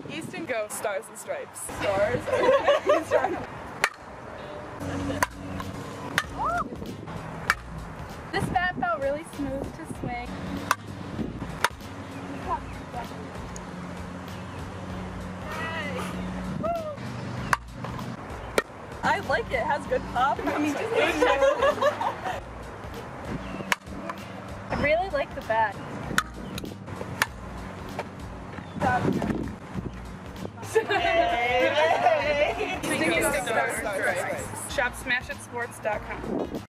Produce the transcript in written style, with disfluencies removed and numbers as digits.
Easton, go Stars and Stripes. Stars. This bat felt really smooth to swing. I like it. It has good pop. I really like the bat. Shop SmashItSports.com.